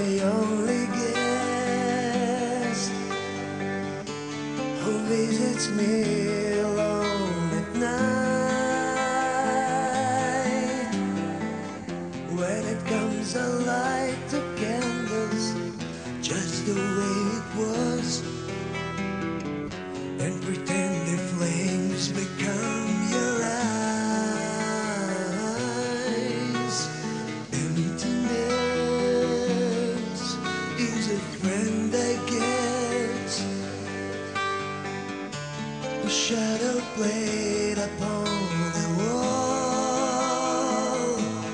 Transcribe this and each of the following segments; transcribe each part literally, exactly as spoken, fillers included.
my only guest who visits me alone at night. When it comes, I light the candles just the way it was, and pretend the flames become your eyes. Emptiness is a friend I get, a shadow played upon the wall.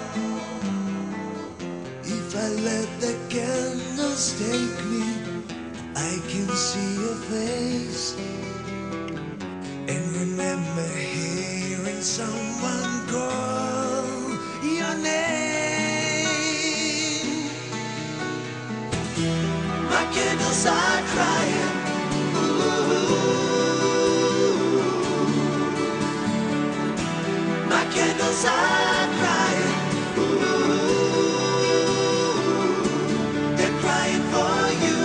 If I let the candles take me, I can see your face and remember hearing someone call your name. My candles are crying. Ooh. My candles are crying. Ooh. They're crying for you.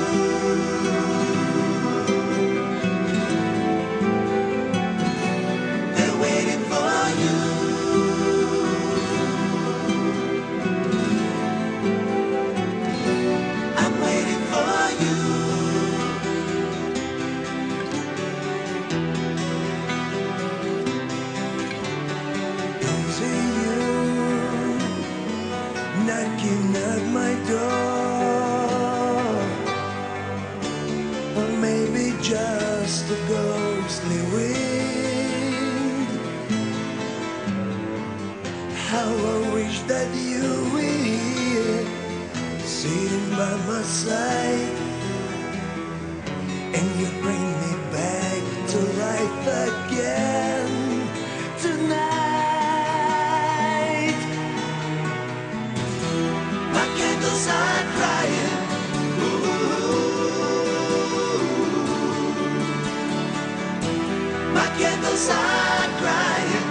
They're waiting for you. I'm waiting for you. Is it you knocking at my door? Or maybe just a ghostly wind? How I wish that you were here, sitting by my side, and you bring me back to life again tonight. My candles are crying. Ooh. My candles are crying.